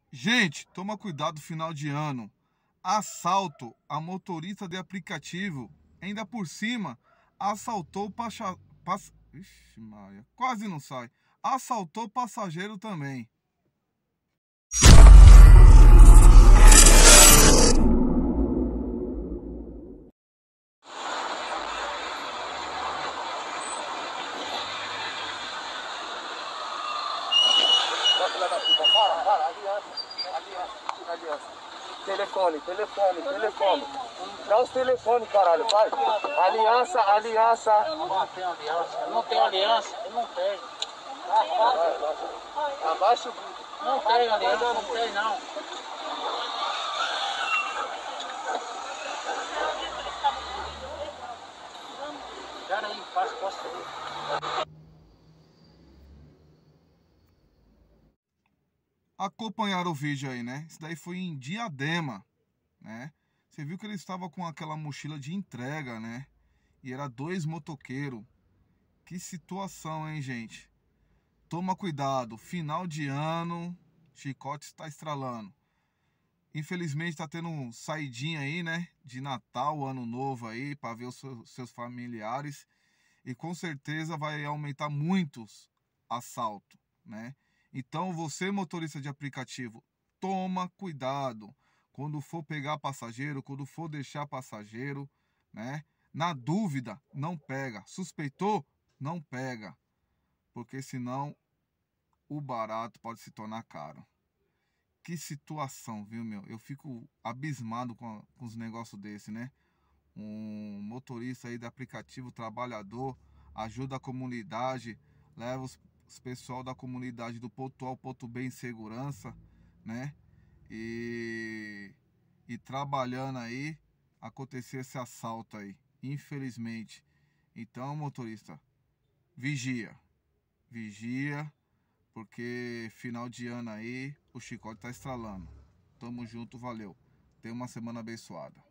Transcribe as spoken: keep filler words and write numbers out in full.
Gente, toma cuidado final de ano. Assalto a motorista de aplicativo. Ainda por cima, assaltou o pacha... Pass... Ixi, Maria, quase não sai. Assaltou passageiro também. Para, para, aliança, aliança, aliança. Telefone, telefone, telefone. Dá os telefones, caralho, vai. Aliança, aliança. Eu não tenho aliança, eu não tenho aliança, eu não tenho. Abaixa o vídeo. Não tenho aliança, não tenho não. Pera aí, posso, posso ir. Acompanharam o vídeo aí, né? Isso daí foi em Diadema, né? Você viu que ele estava com aquela mochila de entrega, né? E era dois motoqueiros. Que situação, hein, gente? Toma cuidado, final de ano, chicote está estralando. Infelizmente tá tendo um saidinha aí, né? De Natal, Ano Novo aí, para ver os seus familiares. E com certeza vai aumentar muitos assaltos, né? Então você, motorista de aplicativo, toma cuidado quando for pegar passageiro, quando for deixar passageiro, né? Na dúvida, não pega. Suspeitou, não pega. Porque senão o barato pode se tornar caro. Que situação, viu, meu? Eu fico abismado com, com os negócios desse, né? Um motorista aí de aplicativo trabalhador, ajuda a comunidade, leva os, os pessoal da comunidade do ponto A ao ponto B em segurança, né? E, e trabalhando aí, aconteceu esse assalto aí, infelizmente. Então, motorista, vigia, vigia, porque final de ano aí, o chicote tá estralando. Tamo junto, valeu. Tenha uma semana abençoada.